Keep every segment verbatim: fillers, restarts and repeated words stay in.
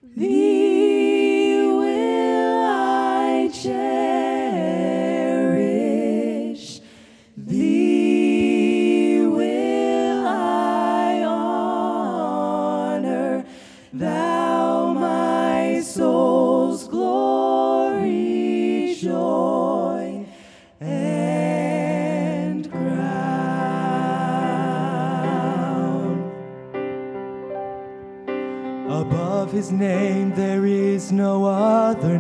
Thee will I cherish, Thee will I honor, Thou my soul's glory, joy, and crown. Above His name there is no other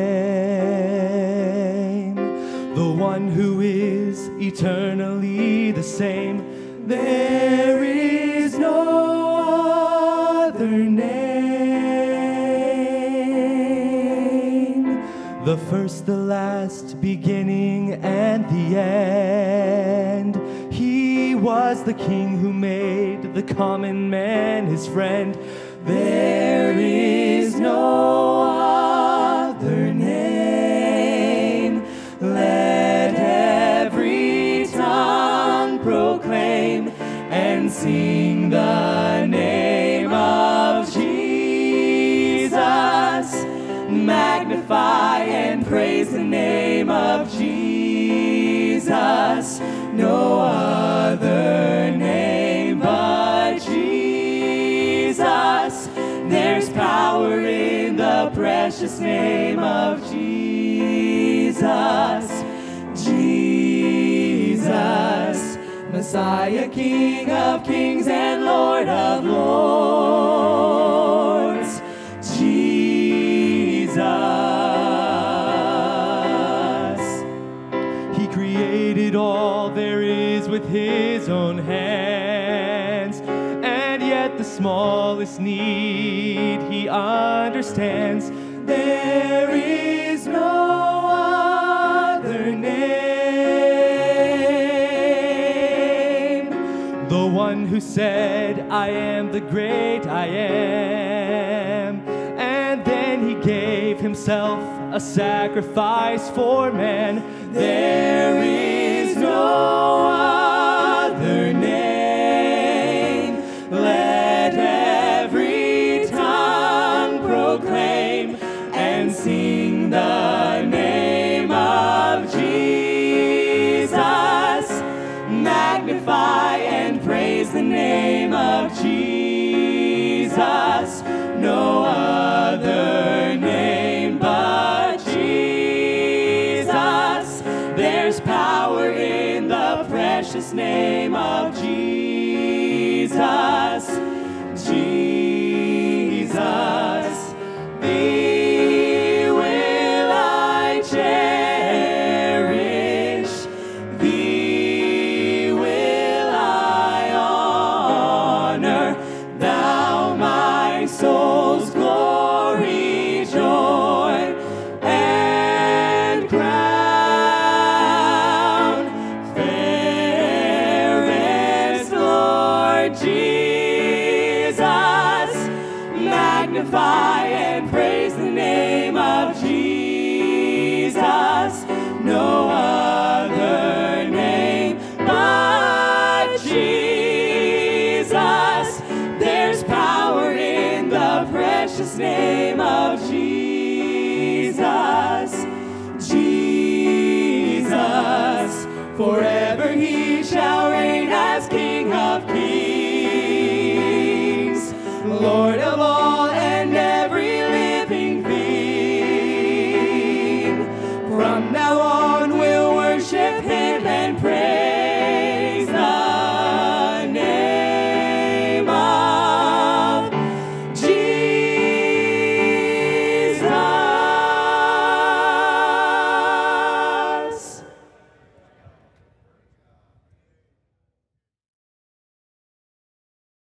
name, the one who is eternally the same. There is no other name, the first, the last, beginning and the end. He was the King who made the common man His friend. There is no other name. Let every tongue proclaim and sing the name of Jesus. Magnify and praise the name of Jesus. No other name but Jesus. There's power in the precious name of Jesus. Jesus, Messiah, King of kings and Lord of lords. Jesus. He created all there is with His own hands, and yet the smallest need He understands. There is no other name. The one who said, I am the great I am, and then He gave Himself a sacrifice for man. There is no other name. Let every tongue proclaim and sing the name of Jesus. Magnify and praise the name of Jesus. No other name but Jesus. There's power in the precious name of Jesus. Jesus, Thee will I cherish, Thee will I honor, Thou my soul's glory, joy, and crown. Fairest Lord Jesus, magnify and praise the name of Jesus. No other name but Jesus. There's power in the precious name of Jesus. Jesus, forever He shall reign as